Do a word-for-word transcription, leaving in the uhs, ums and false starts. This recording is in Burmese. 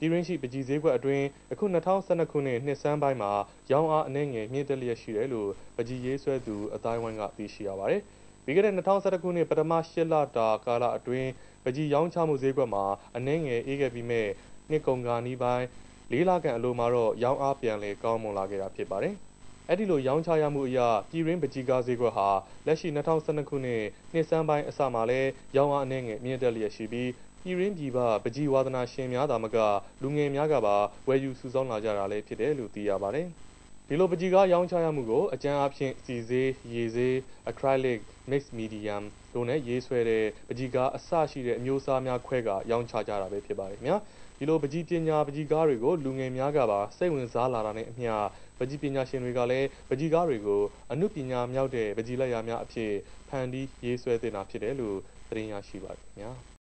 ပြည်တွင်းရှိပကြီးဈေးကွက်အတွင်းအခုနှစ်ထောင်ဆယ်နှစ်ခုနှစ်နှစ်ဆန်းပိုင်းမှာရောင်းအားအနည်းငယ်မြင့်တက်လျက်ရှိတယ်လို့ပကြီးရေးဆွဲသူအတိုင်းဝိုင်းကသိရှိရပါတယ်။ပြီးခဲ့တဲ့နှစ်ထောင်ဆယ်တစ်ခုနှစ်ပထမရှစ်လတာကာလအတွင်းပကြီးရောင်းချမှုဈေးကွက်မှာအနည်းငယ်အေးခဲ့ပြီးမဲ့နှစ်ကုန်ကာနီးပိုင်းလေးလခန့်အလိုမှာတော့ရောင်းအားပြန်လည်ကောင်းမွန်လာခဲ့တာဖြစ်ပါတယ်။အဲ့ဒီလိုရောင်းချရမှုအရပြည်ရင်းပကြီးကားဈေးကွက်ဟာလက်ရှိနှစ်ထောင်ဆယ်နှစ်ခုနှစ်နှစ်ဆန်းပိုင်းအစမှာလဲရောင်းအားအနည်းငယ်မြင့်တက်လျက်ရှိပြီးပြည်ရင်းပြည်ပပကြီးဝါသနာရှင်များသာမကလူငယ်များကပါဝယ်ယူစုဆောင်းလာကြတာလည်းဖြစ်တယ်လို့သိရပါတယ်။ဒီလိုပကြီးကားရောင်းချရမှုကိုအကျန်းအဖြစ်စီဈေးရေဈေး acrylic mixed medium တို့နဲ့ရေးဆွဲတဲ့ပကြီးကားအစရှိတဲ့အမျိုးအစားများခွဲကရောင်းချကြတာပဲဖြစ်ပါတယ်ခင်ဗျာဒီလိုပကြီးပညာပကြီးကားတွေကိုလူငယ်များကပါစိတ်ဝင်စားလာတာနဲ့အမျှပကြီးပညာရှင်တွေကလည်းပကြီးကားတွေကိုအမှုပညာမြောက်တဲ့ပကြီးလက်ရာများအဖြစ်ဖန်တီးရေးဆွဲတင်တာဖြစ်တယ်လို့သတင်းရရှိပါတယ်ခင်ဗျာ